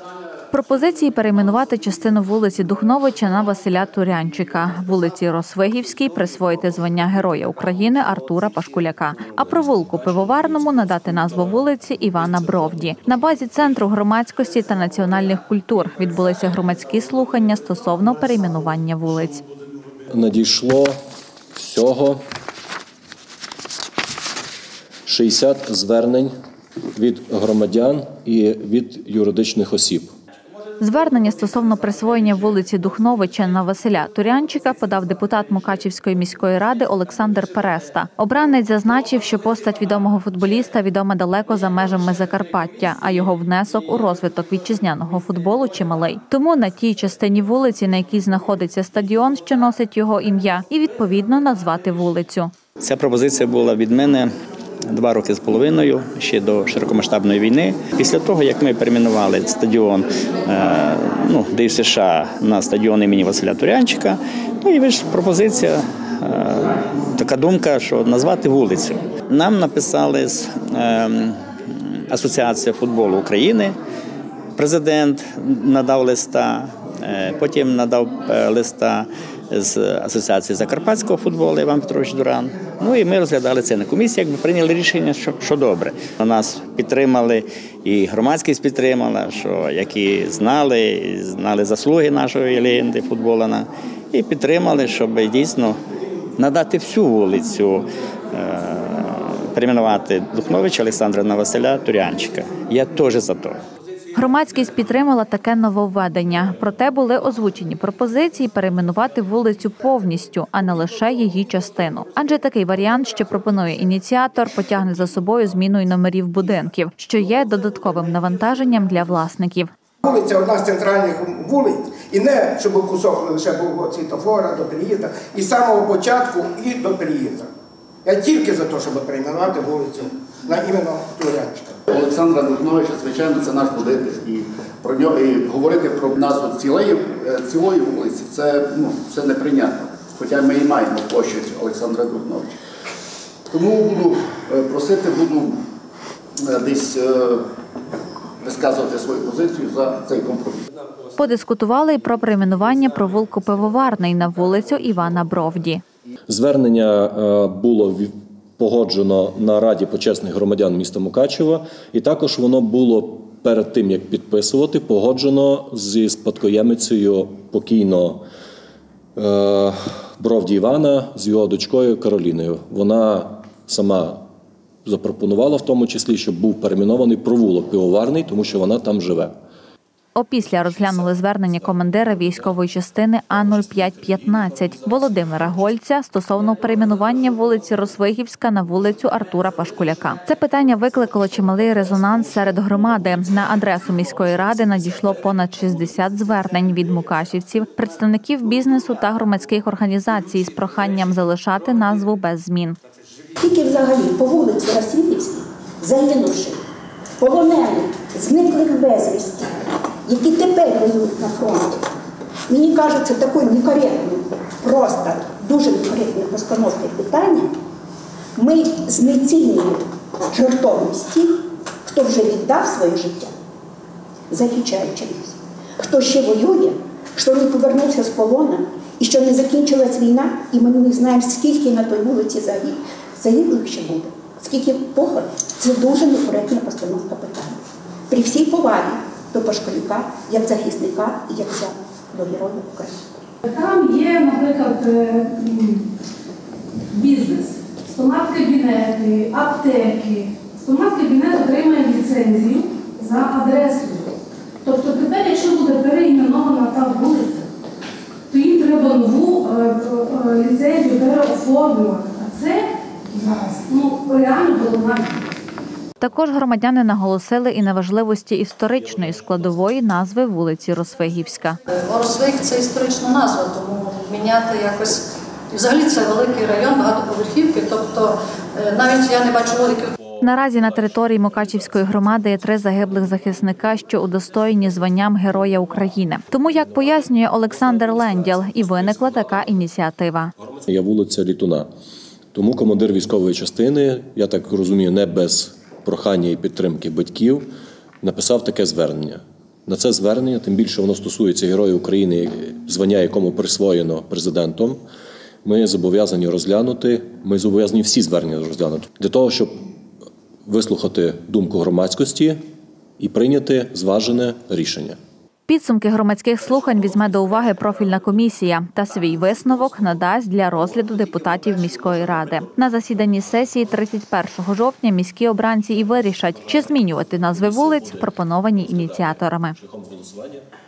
Пропозиції перейменувати частину вулиці Духновича на Василя Турянчика, вулиці Росвигівській присвоїти звання Героя України Артура Пашкуляка, а провулку Пивоварному надати назву вулиці Івана Бровді. На базі Центру громадськості та національних культур відбулися громадські слухання стосовно перейменування вулиць. Надійшло всього 60 звернень від громадян і від юридичних осіб. Звернення стосовно присвоєння вулиці Духновича на Василя Турянчика подав депутат Мукачівської міської ради Олександр Переста. Обранець зазначив, що постать відомого футболіста відома далеко за межами Закарпаття, а його внесок у розвиток вітчизняного футболу чималий. Тому на тій частині вулиці, на якій знаходиться стадіон, що носить його ім'я, і відповідно назвати вулицю. Ця пропозиція була від мене 2 роки з половиною, ще до широкомасштабної війни. Після того, як ми перейменували стадіон ДЮСШ США на стадіон імені Василя Турянчика, і вийшла пропозиція, така думка, що назвати вулицю. Нам написали з Асоціації футболу України, президент надав листа, потім надав листа з Асоціації закарпатського футболу Іван Петрович Дуран. І ми розглядали це на комісії, прийняли рішення, що добре. Нас підтримали, і громадськість підтримала, що які знали заслуги нашої легенди футболу, і підтримали, щоб дійсно надати всю вулицю, перейменувати Духновича Олександра на Василя Турянчика. Я теж за то. Громадськість підтримала таке нововведення. Проте були озвучені пропозиції перейменувати вулицю повністю, а не лише її частину. Адже такий варіант, що пропонує ініціатор, потягне за собою зміною номерів будинків, що є додатковим навантаженням для власників. Вулиця – одна з центральних вулиць, і не, щоб кусок лише був від світофора до переїзду, і з самого початку і до переїзду. Я тільки за те, щоб перейменувати вулицю на іменно Турянчика. Олександра Духновича, звичайно, це наш будинок. І про нього і говорити про назву цілої вулиці це неприйнятно. Хоча ми і маємо площу Олександра Духновича. Тому буду просити, десь висказувати свою позицію за цей компроміс. Подискутували і про перейменування провулку Пивоварний на вулицю Івана Бровді. Звернення було погоджено на Раді почесних громадян міста Мукачева, і також воно було перед тим, як підписувати, погоджено зі спадкоємицею покійного Бровді Івана з його дочкою Кароліною. Вона сама запропонувала в тому числі, щоб був перейменований провулок Пивоварний, тому що вона там живе. Опісля розглянули звернення командира військової частини А-0515 Володимира Гольця стосовно перейменування вулиці Росвигівська на вулицю Артура Пашкуляка. Це питання викликало чималий резонанс серед громади. На адресу міської ради надійшло понад 60 звернень від мукачівців, представників бізнесу та громадських організацій з проханням залишати назву без змін. Тільки взагалі по вулиці Росвигівській загинувши, полонених, зниклих безвісті, які тепер воюють на фронті. Мені кажеться, такою некоректною, просто дуже некоректною постановкою питання. Ми знецінюємо жертовність тих, хто вже віддав своє життя, захищаючи нас. Хто ще воює, хто не повернувся з полону, і що не закінчилась війна, і ми не знаємо, скільки на той вулиці загиблих ще буде, скільки похорон. Це дуже некоректна постановка питання. При всій повазі до Пашкуляка, як захисника і як до Героя України. Там є, наприклад, бізнес, стомат-кабінети, аптеки. Стомат-кабінет отримає ліцензію за адресою. Тобто тепер, якщо буде переіменована та вулиця, то їм треба нову ліцензію переоформлювати. А це зараз реально головна. Також громадяни наголосили і на важливості історичної складової назви вулиці Росвигівська. Росвиг – це історична назва, тому міняти якось… Взагалі це великий район, багатоповерхівки, тобто навіть я не бачу логіки. Наразі на території Мукачівської громади є 3 загиблих захисника, що удостоєні званням Героя України. Тому, як пояснює Олександр Лендял, і виникла така ініціатива. Є вулиця Літуна. Тому командир військової частини, я так розумію, не без прохання і підтримки батьків, написав таке звернення. на це звернення, тим більше воно стосується Героя України, звання якому присвоєно президентом, ми зобов'язані розглянути, ми зобов'язані всі звернення розглянути, для того, щоб вислухати думку громадськості і прийняти зважене рішення. Підсумки громадських слухань візьме до уваги профільна комісія та свій висновок надасть для розгляду депутатів міської ради. На засіданні сесії 31 жовтня міські обранці і вирішать, чи змінювати назви вулиць, пропоновані ініціаторами. Шляхом голосування